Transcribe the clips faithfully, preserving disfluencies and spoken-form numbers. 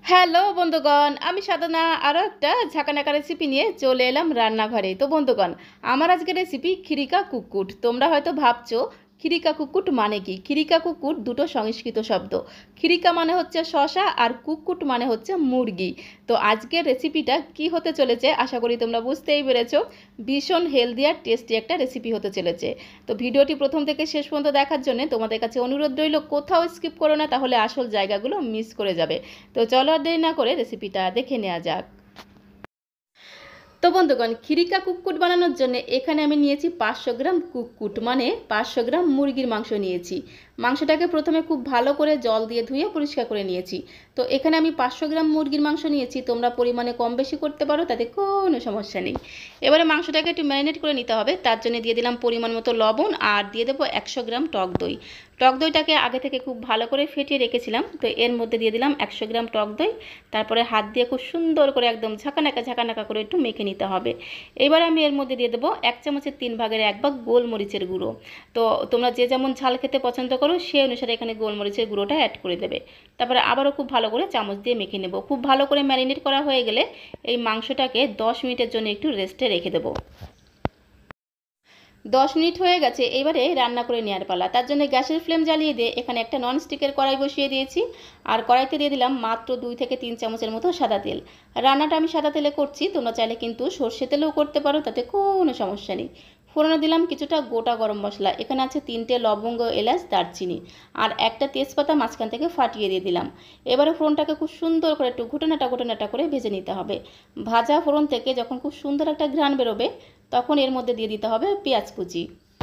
Hello বন্ধুগণ, আমি সাধনা আরও একটা ঝাঁকানাকা রেসিপি নিয়ে চলে এলাম রান্নাঘরে। তো বন্ধুগণ, আমার আজকের রেসিপি খিরিকা কুক্কুট। তোমরা হয়তো ভাবছো খিরিকা কুক্কুট মানে কি? খিরিকা কুক্কুট দুটো সংস্কৃত শব্দ। খিরিকা মানে হচ্ছে শশা আর কুক্কুট মানে হচ্ছে মুরগি। তো আজকের রেসিপিটা কি হতে চলেছে আশা করি তোমরা বুঝতেই পেরেছো। ভীষণ হেলদি আর টেস্টি একটা রেসিপি হতে চলেছে। তো ভিডিওটি প্রথম থেকে শেষ পর্যন্ত দেখার জন্য তোমাদের কাছে অনুরোধ রইল, কোথাও স্কিপ করো না, তাহলে আসল জায়গাগুলো মিস করে যাবে। তো চলো আর দেরি না করে রেসিপিটা দেখে নেওয়া যাক। তো বন্ধুগণ, খিরিকা কুক্কুট বানানোর জন্য এখানে আমি নিয়েছি পাঁচশো গ্রাম কুক্কুট, মানে পাঁচশো গ্রাম মুরগির মাংস নিয়েছি। মাংসটাকে প্রথমে খুব ভালো করে জল দিয়ে ধুয়ে পরিষ্কার করে নিয়েছি। তো এখানে আমি পাঁচশো গ্রাম মুরগির মাংস নিয়েছি, তোমরা পরিমাণে কম বেশি করতে পারো, তাতে কোনো সমস্যা নেই। এবারে মাংসটাকে একটু ম্যারিনেট করে নিতে হবে। তার জন্য দিয়ে দিলাম পরিমাণ মতো লবণ আর দিয়ে দেবো একশো গ্রাম টক দই। টক দইটাকে আগে থেকে খুব ভালো করে ফেটিয়ে রেখেছিলাম, তো এর মধ্যে দিয়ে দিলাম একশো গ্রাম টক দই। তারপরে হাত দিয়ে খুব সুন্দর করে একদম ঝাঁকানাকা ঝাঁকানাকা করে একটু মেখে নিতে হবে। এবার আমি এর মধ্যে দিয়ে দেবো এক চামচের তিন ভাগের এক ভাগ গোলমরিচের গুঁড়ো। তো তোমরা যে যেমন ঝাল খেতে পছন্দ করো সেই অনুসারে এখানে গোলমরিচের গুঁড়োটা অ্যাড করে দেবে। তারপরে আবারও খুব ভালো করে চামচ দিয়ে মেখে নেব। খুব ভালো করে ম্যারিনেট করা হয়ে গেলে এই মাংসটাকে দশ মিনিটের জন্য একটু রেস্টে রেখে দেবো। দশ মিনিট হয়ে গেছে, এবারে রান্না করে নেওয়ার পালা। তার জন্য গ্যাসের ফ্লেম জ্বালিয়ে দিয়ে এখানে একটা ননস্টিকের কড়াই বসিয়ে দিয়েছি। আর কড়াইতে দিয়ে দিলাম মাত্র দুই থেকে তিন চামচের মতো সাদা তেল। রান্নাটা আমি সাদা তেলে করছি, তোমরা চাইলে কিন্তু সর্ষে তেলেও করতে পারো, তাতে কোনো সমস্যা নেই। ফোড়নে দিলাম কিছুটা গোটা গরম মশলা, এখানে আছে তিনটে লবঙ্গ, এলাচ, দারচিনি আর একটা তেজপাতা মাঝখান থেকে ফাটিয়ে দিয়ে দিলাম। এবারে ফোড়নটাকে খুব সুন্দর করে একটু ঘুটনাটা ঘুটনাটা করে ভেজে নিতে হবে। ভাজা ফোড়ন থেকে যখন খুব সুন্দর একটা ঘ্রাণ বেরোবে তখন এর মধ্যে দিয়ে দিতে হবে পেঁয়াজ কুচি।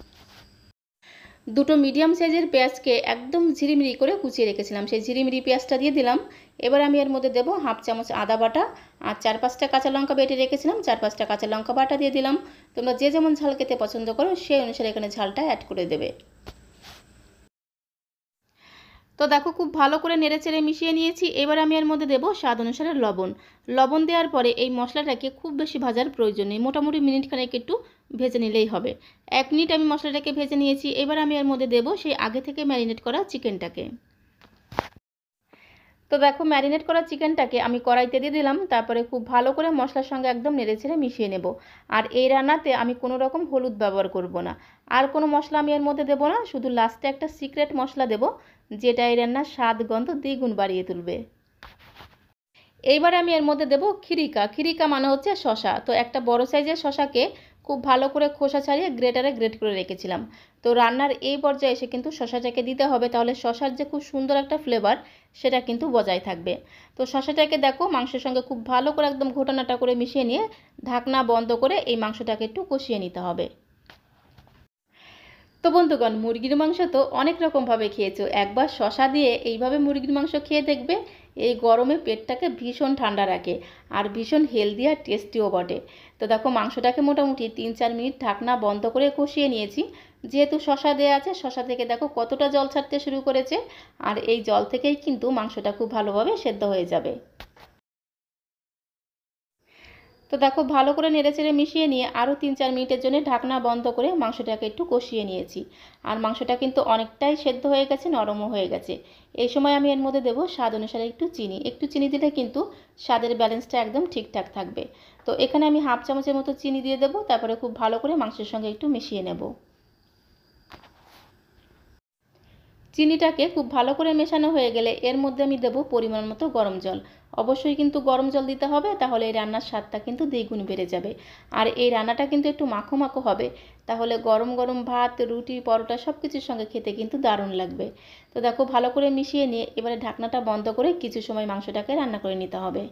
দুটো মিডিয়াম সাইজের পেঁয়াজকে একদম ঝিরিমিরি করে কুচিয়ে রেখেছিলাম, সেই ঝিরিমিরি পেঁয়াজটা দিয়ে দিলাম। এবার আমি এর মধ্যে দেবো হাফ চামচ আদা বাটা আর চার পাঁচটা কাঁচা লঙ্কা বেটে রেখেছিলাম, চার পাঁচটা কাঁচা লঙ্কা বাটা দিয়ে দিলাম। তোমরা যে যেমন ঝাল খেতে পছন্দ করো সেই অনুসারে এখানে ঝালটা অ্যাড করে দেবে। তো দেখো খুব ভালো করে নেড়েচেড়ে মিশিয়ে নিয়েছি। এবার আমি এর মধ্যে দেবো স্বাদ অনুসারে লবণ। লবণ দেওয়ার পরে এই মশলাটাকে খুব বেশি ভাজার প্রয়োজন নেই, মোটামুটি মিনিট খানেক একটু ভেজে নিলেই হবে। এক মিনিট আমি মশলাটাকে ভেজে নিয়েছি। এবার আমি এর মধ্যে দেবো সেই আগে থেকে ম্যারিনেট করা চিকেনটাকে। তো দেখো ম্যারিনেট করা চিকেনটাকে আমি কড়াইতে দিয়ে দিলাম, তারপরে খুব ভালো করে মশলার সঙ্গে একদম নেড়েচেড়ে মিশিয়ে নেব। আর এই রান্নাতে আমি কোনো রকম হলুদ ব্যবহার করব না, আর কোনো মশলা আমি এর মধ্যে দেবো না, শুধু লাস্টে একটা সিক্রেট মশলা দেবো যেটা এই রান্নার স্বাদ গন্ধ দ্বিগুণ বাড়িয়ে তুলবে। এইবার আমি এর মধ্যে দেবো খিরিকা। খিরিকা মানে হচ্ছে শশা। তো একটা বড় সাইজের শশাকে খুব ভালো করে খোসা ছাড়িয়ে গ্রেটারে গ্রেট করে রেখেছিলাম। তো রান্নার এই পর্যায়ে এসে কিন্তু শশাটাকে দিতে হবে, তাহলে শশার যে খুব সুন্দর একটা ফ্লেভার সেটা কিন্তু বজায় থাকবে। তো শশাটাকে দেখো মাংসের সঙ্গে খুব ভালো করে একদম ঘোটানাটা করে মিশিয়ে নিয়ে ঢাকনা বন্ধ করে এই মাংসটাকে একটু কষিয়ে নিতে হবে। তো বন্ধুগণ, মুরগির মাংস তো অনেক রকমভাবে খেয়েছো, একবার শশা দিয়ে এইভাবে মুরগির মাংস খেয়ে দেখবে। এই গরমে পেটটাকে ভীষণ ঠান্ডা রাখে আর ভীষণ হেলদি আর টেস্টিও বটে। তো দেখো মাংসটাকে মোটামুটি তিন চার মিনিট ঢাকনা বন্ধ করে কষিয়ে নিয়েছি। যেহেতু শশা দেওয়া আছে, শশা থেকে দেখো কতটা জল ছাড়তে শুরু করেছে, আর এই জল থেকেই কিন্তু মাংসটা খুব ভালোভাবে সেদ্ধ হয়ে যাবে। তো দেখো ভালো করে নেড়েচেড়ে মিশিয়ে নিয়ে আরও তিন চার মিনিটের জন্য ঢাকনা বন্ধ করে মাংসটাকে একটু কষিয়ে নিয়েছি। আর মাংসটা কিন্তু অনেকটাই সেদ্ধ হয়ে গেছে, নরমও হয়ে গেছে। এই সময় আমি এর মধ্যে দেবো স্বাদ অনুসারে একটু চিনি। একটু চিনি দিলে কিন্তু স্বাদের ব্যালেন্সটা একদম ঠিকঠাক থাকবে। তো এখানে আমি হাফ চামচের মতো চিনি দিয়ে দেবো, তারপরে খুব ভালো করে মাংসের সঙ্গে একটু মিশিয়ে নেব। চিনিটাকে খুব ভালো করে মেশানো হয়ে গেলে এর মধ্যে আমি দেবো পরিমাণ মতো গরম জল। অবশ্যই কিন্তু গরম জল দিতে হবে, তাহলে এই রান্নার স্বাদটা কিন্তু দ্বিগুণ বেড়ে যাবে। আর এই রান্নাটা কিন্তু একটু মাখো মাখো হবে, তাহলে গরম গরম ভাত, রুটি, পরোটা সব কিছুর সঙ্গে খেতে কিন্তু দারুণ লাগবে। তো দেখো ভালো করে মিশিয়ে নিয়ে এবারে ঢাকনাটা বন্ধ করে কিছু সময় মাংসটাকে রান্না করে নিতে হবে।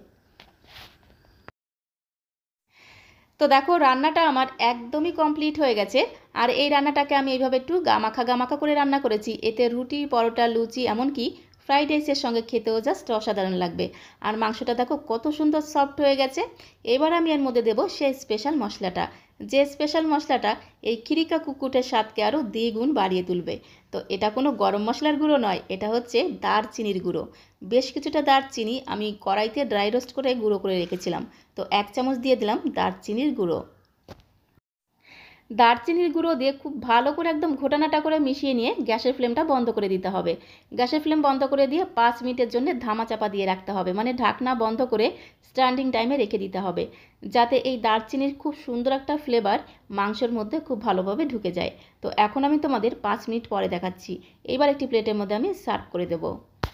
তো দেখো রান্নাটা আমার একদমই কমপ্লিট হয়ে গেছে। আর এই রান্নাটাকে আমি এইভাবে একটু গামাখা গামাখা করে রান্না করেছি, এতে রুটি, পরোটা, লুচি এমনকি ফ্রাইড রাইসের সঙ্গে খেতেও জাস্ট অসাধারণ লাগবে। আর মাংসটা দেখো কত সুন্দর সফট হয়ে গেছে। এবার আমি এর মধ্যে দেবো সেই স্পেশাল মশলাটা, যে স্পেশাল মশলাটা এই খিরিকা কুকুটের স্বাদকে আরও দ্বিগুণ বাড়িয়ে তুলবে। তো এটা কোনো গরম মশলার গুঁড়ো নয়, এটা হচ্ছে দারচিনির গুঁড়ো। বেশ কিছুটা দারচিনি আমি কড়াইতে ড্রাই রোস্ট করে গুঁড়ো করে রেখেছিলাম, তো এক চামচ দিয়ে দিলাম দারচিনির গুঁড়ো। দারচিনির গুঁড়ো দিয়ে খুব ভালো করে একদম ঘোটানাটা করে মিশিয়ে নিয়ে গ্যাসের ফ্লেমটা বন্ধ করে দিতে হবে। গ্যাসের ফ্লেম বন্ধ করে দিয়ে পাঁচ মিনিটের জন্য ধামা চাপা দিয়ে রাখতে হবে, মানে ঢাকনা বন্ধ করে স্ট্যান্ডিং টাইমে রেখে দিতে হবে, যাতে এই দারচিনির খুব সুন্দর একটা ফ্লেভার মাংসের মধ্যে খুব ভালোভাবে ঢুকে যায়। তো এখন আমি তোমাদের পাঁচ মিনিট পরে দেখাচ্ছি। এবার একটি প্লেটের মধ্যে আমি সার্ভ করে দেবো।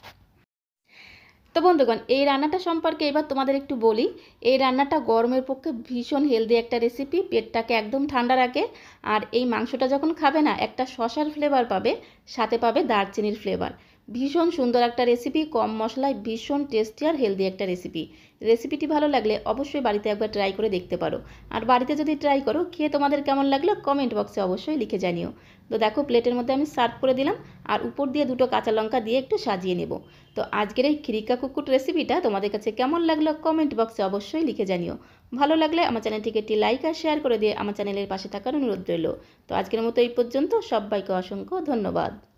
তো বন্ধুগণ, এই রান্নাটা সম্পর্কে এবার তোমাদের একটু বলি। এই রান্নাটা গরমের পক্ষে ভীষণ হেলদি একটা রেসিপি, পেটটাকে একদম ঠান্ডা রাখে। আর এই মাংসটা যখন খাবে না, একটা শসার ফ্লেভার পাবে, সাথে পাবে দারচিনির ফ্লেভার। ভীষণ সুন্দর একটা রেসিপি, কম মশলায় ভীষণ টেস্টি আর হেলদি একটা রেসিপি। রেসিপিটি ভালো লাগলে অবশ্যই বাড়িতে একবার ট্রাই করে দেখতে পারো। আর বাড়িতে যদি ট্রাই করো, খেয়ে তোমাদের কেমন লাগলো কমেন্ট বক্সে অবশ্যই লিখে জানিও। তো দেখো, প্লেটের মধ্যে আমি সার্ভ করে দিলাম, আর উপর দিয়ে দুটো কাঁচা লঙ্কা দিয়ে একটু সাজিয়ে নেব। তো আজকের এই খিরিকা কুকুট রেসিপিটা তোমাদের কাছে কেমন লাগলো কমেন্ট বক্সে অবশ্যই লিখে জানিও। ভালো লাগলে আমার চ্যানেলটিকে একটি লাইক আর শেয়ার করে দিয়ে আমার চ্যানেলের পাশে থাকার অনুরোধ রইল। তো আজকের মতো এই পর্যন্ত, সবাইকে অসংখ্য ধন্যবাদ।